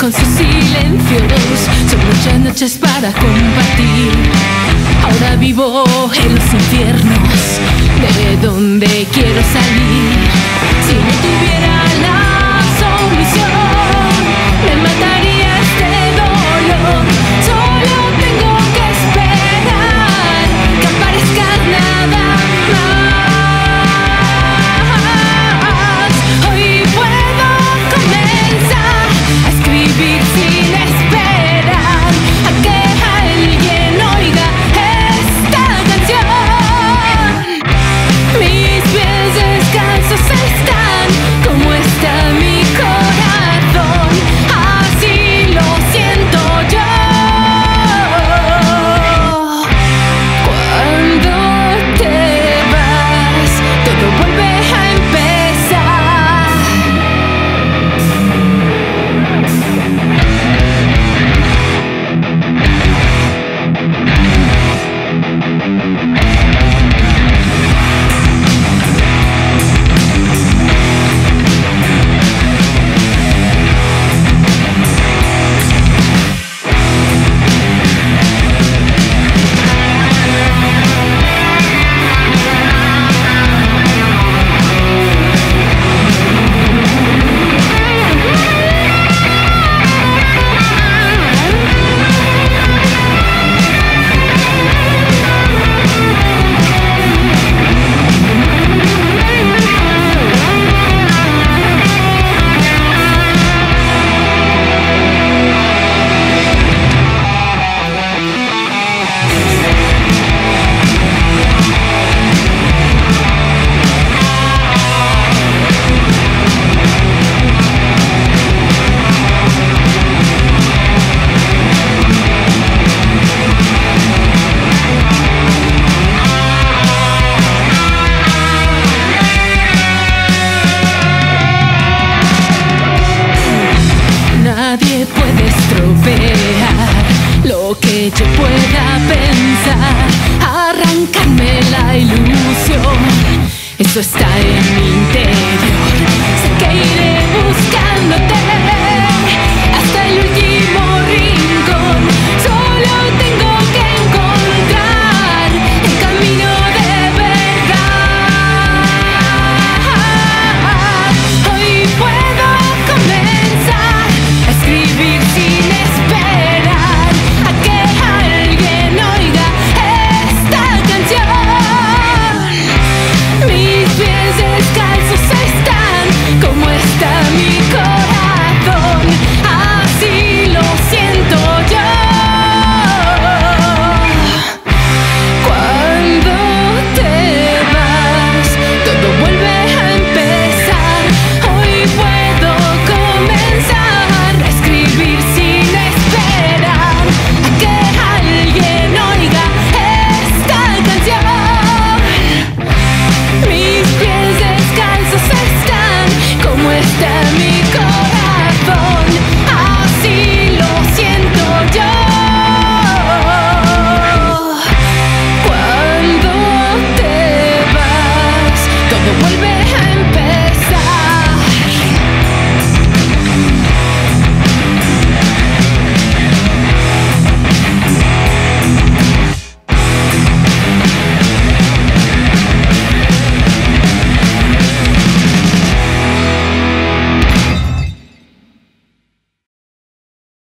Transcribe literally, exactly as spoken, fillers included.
con sus silencios, son muchas noches para compartir. Ahora vivo en los infiernos, de donde quiero salir. Si no tuviera la solución, me mataría este dolor. Solo tengo que esperar que aparezca nada más. Hoy puedo comenzar a escribir sin esperar a que alguien oiga esta canción. Mis pies descalzos están como está mi corazón, así lo siento yo. Cuando te vas, todo vuelve a empezar. Nadie puede estropear lo que yo pueda pensar, arrancarme la ilusión. Eso está en mi